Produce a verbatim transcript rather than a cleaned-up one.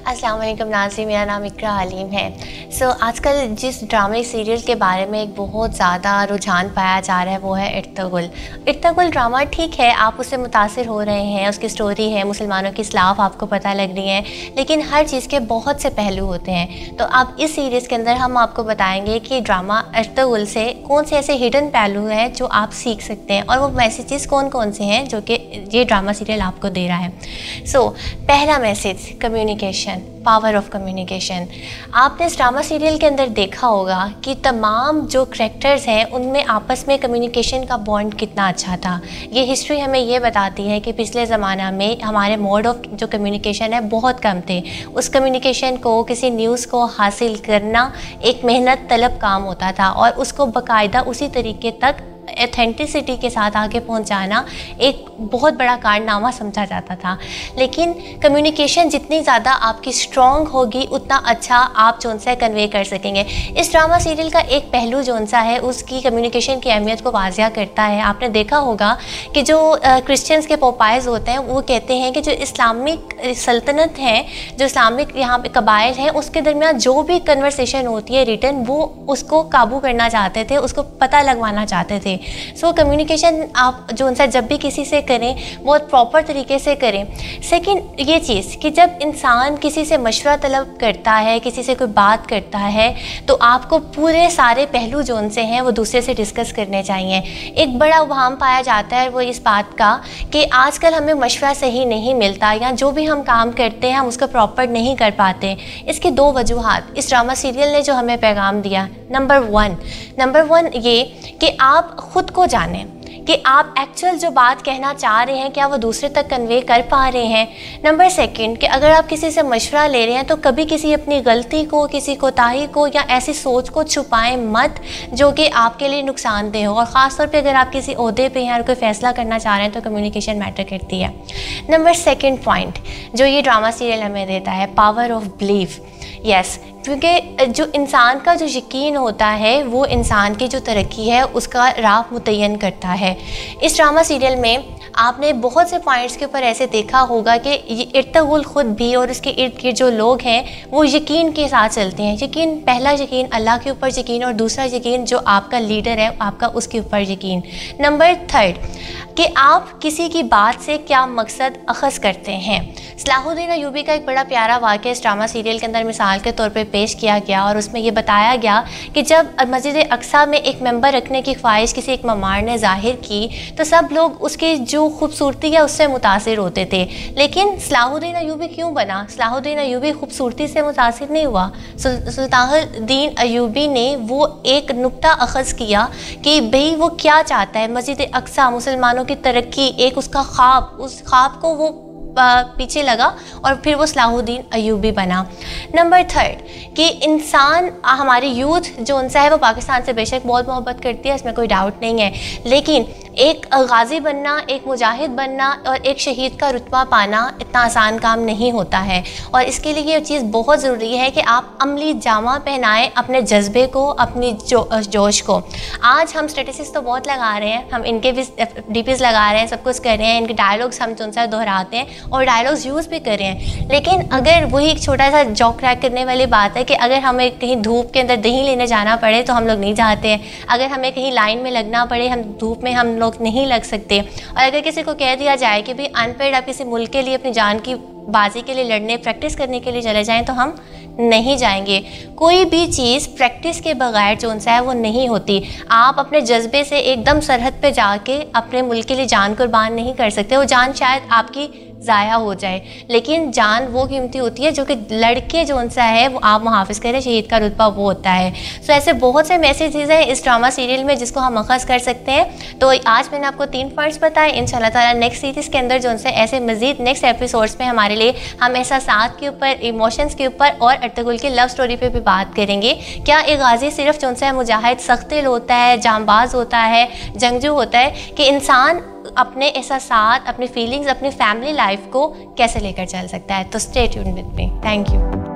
अस्सलाम वालेकुम नाज़रीन, मेरा नाम इकरा हलीम है। सो so, आजकल जिस ड्रामे सीरियल के बारे में एक बहुत ज़्यादा रुझान पाया जा रहा है वो है इर्तुगरुल। इर्तुगरुल ड्रामा ठीक है, आप उससे मुतासिर हो रहे हैं, उसकी स्टोरी है, मुसलमानों की इस्लाह आपको पता लग रही है, लेकिन हर चीज़ के बहुत से पहलू होते हैं। तो अब इस सीरीज़ के अंदर हम आपको बताएंगे कि ड्रामा इर्तुगरुल से कौन से ऐसे हिडन पहलू हैं जो आप सीख सकते हैं और वो मैसेजेस कौन कौन से हैं जो कि ये ड्रामा सीरियल आपको दे रहा है। सो so, पहला message, communication, power of communication. आपने इस ड्रामा सीरियल के अंदर देखा होगा कि तमाम जो करैक्टर्स हैं उनमें आपस में कम्युनिकेशन का बॉन्ड कितना अच्छा था। ये हिस्ट्री हमें ये बताती है कि पिछले ज़माना में हमारे मोड ऑफ जो कम्युनिकेशन है बहुत कम थे। उस कम्युनिकेशन को, किसी न्यूज़ को हासिल करना एक मेहनत तलब काम होता था और उसको बाकायदा उसी तरीके तक एथेंटिसिटी के साथ आगे पहुंचाना एक बहुत बड़ा कारनामा समझा जाता था। लेकिन कम्युनिकेशन जितनी ज़्यादा आपकी स्ट्रॉन्ग होगी उतना अच्छा आप जोन सा कन्वे कर सकेंगे। इस ड्रामा सीरियल का एक पहलू जोन सा है उसकी कम्युनिकेशन की अहमियत को वाज़िया करता है। आपने देखा होगा कि जो क्रिश्चियंस के पोपाइज होते हैं वो कहते हैं कि जो इस्लामिक सल्तनत है, जो इस्लामिक यहाँ पे कबाइल हैं, उसके दरमियान जो भी कन्वर्सेशन होती है रिटन, वो उसको काबू करना चाहते थे, उसको पता लगवाना चाहते थे। सो so, कम्युनिकेशन आप जो उनसे जब भी किसी से करें बहुत प्रॉपर तरीके से करें। सेकंड ये चीज़ कि जब इंसान किसी से मशवरा तलब करता है, किसी से कोई बात करता है, तो आपको पूरे सारे पहलू जो उनसे हैं वो दूसरे से डिस्कस करने चाहिए। एक बड़ा उबाम पाया जाता है वो इस बात का कि आजकल हमें मशवरा सही नहीं मिलता या जो भी हम काम करते हैं हम उसको प्रॉपर नहीं कर पाते। इसकी दो वजूहात इस ड्रामा सीरियल ने जो हमें पैगाम दिया। नंबर वन नंबर वन ये कि आप खुद को जानें कि आप एक्चुअल जो बात कहना चाह रहे हैं क्या वो दूसरे तक कन्वे कर पा रहे हैं। नंबर सेकंड कि अगर आप किसी से मशवरा ले रहे हैं तो कभी किसी अपनी गलती को, किसी कोताही को या ऐसी सोच को छुपाएं मत जो कि आपके लिए नुकसानदेह हो। और ख़ास तौर पे अगर आप किसी ओहदे पे हैं और कोई फ़ैसला करना चाह रहे हैं तो कम्युनिकेशन मैटर करती है। नंबर सेकेंड पॉइंट जो ये ड्रामा सीरियल हमें देता है, पावर ऑफ बिलीफ। यस, क्योंकि जो इंसान का जो यकीन होता है वो इंसान की जो तरक्की है उसका राह मुतय्यन करता है। इस ड्रामा सीरियल में आपने बहुत से पॉइंट्स के ऊपर ऐसे देखा होगा कि इर्तुगरुल ख़ुद भी और उसके इर्द गिर्द जो लोग हैं वो यकीन के साथ चलते हैं। यकीन, पहला यकीन अल्लाह के ऊपर यकीन और दूसरा यकीन जो आपका लीडर है आपका उसके ऊपर यकीन। नंबर थर्ड कि आप किसी की बात से क्या मकसद अखज़ करते हैं। सलाहुद्दीन अय्यूबी का एक बड़ा प्यारा वाक़या इस ड्रामा सीरियल के अंदर मिसाल के तौर पे पेश किया गया और उसमें ये बताया गया कि जब मस्जिद अक्सा में एक मेंबर रखने की ख्वाहिश किसी एक ममार ने जाहिर की तो सब लोग उसकी जो खूबसूरती है उससे मुतासिर होते थे। लेकिन सलाहुद्दीन अय्यूबी क्यों बना? सलाहुद्दीन अय्यूबी खूबसूरती से मुतासिर नहीं हुआ। सुल्तानुद्दीन अय्यूबी ने वो एक नुक्ता अखज़ किया कि भाई वो क्या चाहता है, मस्जिद अक्सा, मुसलमानों की तरक्की, एक उसका ख्वाब, उस ख्वाब को वो पीछे लगा और फिर वो सलाहुद्दीन अय्यूबी बना। नंबर थर्ड कि इंसान, हमारी यूथ जो उनसा है वो पाकिस्तान से बेशक बहुत मोहब्बत करती है, इसमें कोई डाउट नहीं है, लेकिन एक गाजी बनना, एक मुजाहिद बनना और एक शहीद का रुतबा पाना इतना आसान काम नहीं होता है। और इसके लिए ये चीज़ बहुत ज़रूरी है कि आप अमली जामा पहनाएं अपने जज्बे को, अपनी जो, जोश को। आज हम स्टेटस तो बहुत लगा रहे हैं, हम इनके भी डीपीज़ लगा रहे हैं, सब कुछ कर रहे हैं, इनके डायलॉग्स हम जो सा दोहराते हैं और डायलॉग्स यूज़ भी कर रहे हैं। लेकिन अगर वही एक छोटा सा जॉक क्रैक करने वाली बात है कि अगर हमें कहीं धूप के अंदर दही लेने जाना पड़े तो हम लोग नहीं जाते हैं, अगर हमें कहीं लाइन में लगना पड़े, हम धूप में हम लोग नहीं लग सकते। और अगर किसी को कह दिया जाए कि भाई अनपेड आप किसी मुल्क के लिए अपनी जान की बाजी के लिए लड़ने, प्रैक्टिस करने के लिए चले जाएं तो हम नहीं जाएंगे। कोई भी चीज़ प्रैक्टिस के बगैर जो उनसा है वो नहीं होती। आप अपने जज्बे से एकदम सरहद पे जाके अपने मुल्क के लिए जान कुर्बान नहीं कर सकते। वो जान शायद आपकी ज़ाया हो जाए, लेकिन जान वो कीमती होती है जो कि लड़के जो उनसा है वो आप मुहाफ़िज़ करें, शहीद का रुतबा वो होता है। सो ऐसे बहुत से मैसेजेस हैं इस ड्रामा सीरियल में जिसको हम अखज़ कर सकते हैं। तो आज मैंने आपको तीन पॉइंट्स बताए। इंशाल्लाह ताला नेक्स्ट सीरीज़ के अंदर जो उनसे ऐसे मज़ीद नेक्स्ट एपिसोड्स में हमारे लिए हम एहसासात के ऊपर, इमोशंस के ऊपर और इर्तुगरुल की लव स्टोरी पर भी बात करेंगे। क्या एक गाजी सिर्फ जो उनसे मुजाहिद, सख्त दिल होता है, जांबाज होता है, जंगजू होता है, कि इंसान अपने एहसासात, अपनी फीलिंग्स, अपनी फैमिली लाइफ को कैसे लेकर चल सकता है। तो stay tuned with me. Thank you.